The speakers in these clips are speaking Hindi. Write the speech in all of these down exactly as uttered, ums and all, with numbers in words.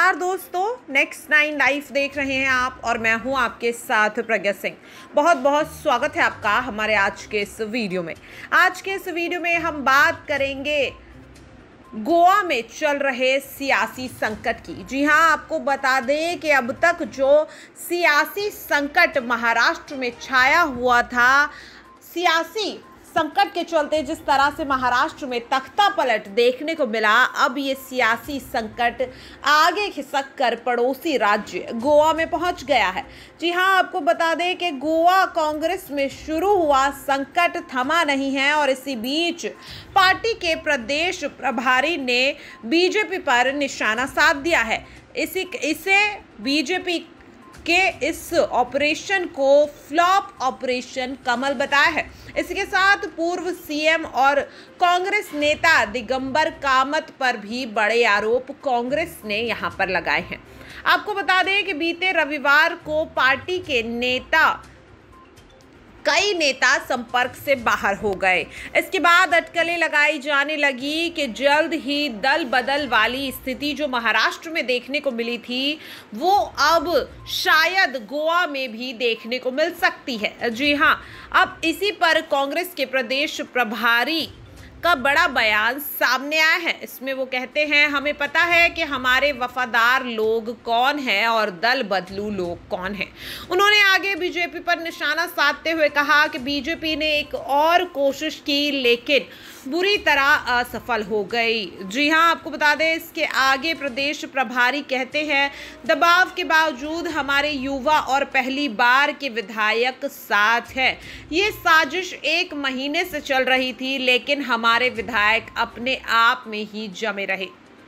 नमस्कार दोस्तों, नेक्स्ट नाइन लाइव देख रहे हैं आप और मैं हूं आपके साथ प्रज्ञा सिंह। बहुत बहुत स्वागत है आपका हमारे आज के इस वीडियो में। आज के इस वीडियो में हम बात करेंगे गोवा में चल रहे सियासी संकट की। जी हां, आपको बता दें कि अब तक जो सियासी संकट महाराष्ट्र में छाया हुआ था, सियासी संकट के चलते जिस तरह से महाराष्ट्र में तख्ता पलट देखने को मिला, अब ये सियासी संकट आगे खिसक कर पड़ोसी राज्य गोवा में पहुंच गया है। जी हां, आपको बता दें कि गोवा कांग्रेस में शुरू हुआ संकट थमा नहीं है और इसी बीच पार्टी के प्रदेश प्रभारी ने बीजेपी पर निशाना साध दिया है। इसी इसे बीजेपी के इस ऑपरेशन को फ्लॉप ऑपरेशन कमल बताया है। इसके साथ पूर्व सीएम और कांग्रेस नेता दिगंबर कामत पर भी बड़े आरोप कांग्रेस ने यहां पर लगाए हैं। आपको बता दें कि बीते रविवार को पार्टी के नेता कई नेता संपर्क से बाहर हो गए। इसके बाद अटकलें लगाई जाने लगी कि जल्द ही दल बदल वाली स्थिति जो महाराष्ट्र में देखने को मिली थी, वो अब शायद गोवा में भी देखने को मिल सकती है। जी हां, अब इसी पर कांग्रेस के प्रदेश प्रभारी का बड़ा बयान सामने आया है। इसमें वो कहते हैं, हमें पता है कि हमारे वफादार लोग कौन हैं और दल बदलू लोग कौन हैं। उन्होंने आगे बीजेपी पर निशाना साधते हुए कहा कि बीजेपी ने एक और कोशिश की लेकिन बुरी तरह असफल हो गई। जी हां, आपको बता दें, इसके आगे प्रदेश प्रभारी कहते हैं, दबाव के बावजूद हमारे युवा और पहली बार के विधायक साथ हैं। ये साजिश एक महीने से चल रही थी लेकिन हमारे विधायक अपने आप में ही जमे रहे।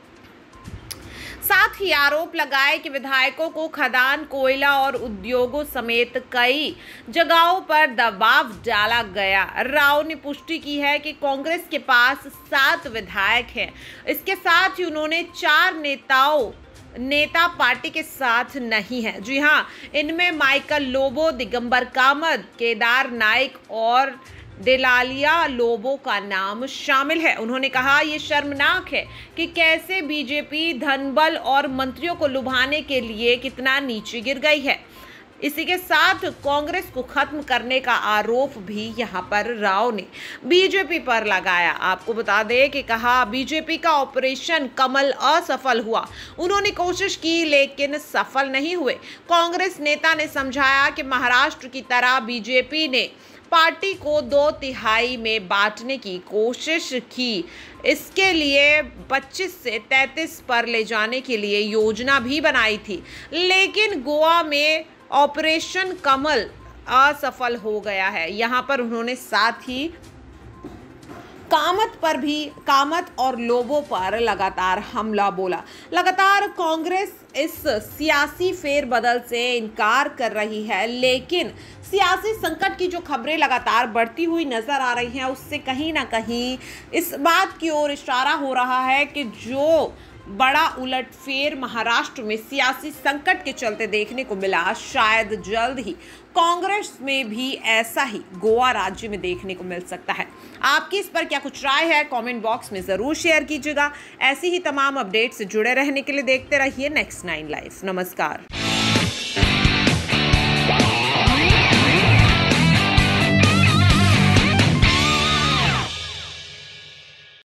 साथ ही आरोप लगाए कि विधायकों को खदान, कोयला और उद्योगों समेत कई जगहों पर दबाव डाला गया। राव ने पुष्टि की है कि कांग्रेस के पास सात विधायक हैं। इसके साथ ही उन्होंने चार नेताओं नेता पार्टी के साथ नहीं है। जी हां, इनमें माइकल लोबो, दिगंबर कामत, केदार नाइक और डेलालिया लोबो का नाम शामिल है। उन्होंने कहा, यह शर्मनाक है कि कैसे बीजेपी धनबल और मंत्रियों को लुभाने के लिए कितना नीचे गिर गई है। इसी के साथ कांग्रेस को खत्म करने का आरोप भी यहां पर राव ने बीजेपी पर लगाया। आपको बता दें कि कहा, बीजेपी का ऑपरेशन कमल असफल हुआ। उन्होंने कोशिश की लेकिन सफल नहीं हुए। कांग्रेस नेता ने समझाया कि महाराष्ट्र की तरह बीजेपी ने पार्टी को दो तिहाई में बांटने की कोशिश की। इसके लिए पच्चीस से तैंतीस पर ले जाने के लिए योजना भी बनाई थी, लेकिन गोवा में ऑपरेशन कमल असफल हो गया है। यहां पर उन्होंने साथ ही कामत पर भी कामत और लोबो पर लगातार हमला बोला। लगातार कांग्रेस इस सियासी फेरबदल से इनकार कर रही है, लेकिन सियासी संकट की जो खबरें लगातार बढ़ती हुई नजर आ रही हैं, उससे कहीं ना कहीं इस बात की ओर इशारा हो रहा है कि जो बड़ा उलटफेर महाराष्ट्र में सियासी संकट के चलते देखने को मिला, शायद जल्द ही कांग्रेस में भी ऐसा ही गोवा राज्य में देखने को मिल सकता है। आपकी इस पर क्या कुछ राय है, कमेंट बॉक्स में जरूर शेयर कीजिएगा। ऐसी ही तमाम अपडेट से जुड़े रहने के लिए देखते रहिए नेक्स्ट नाइन लाइव। नमस्कार।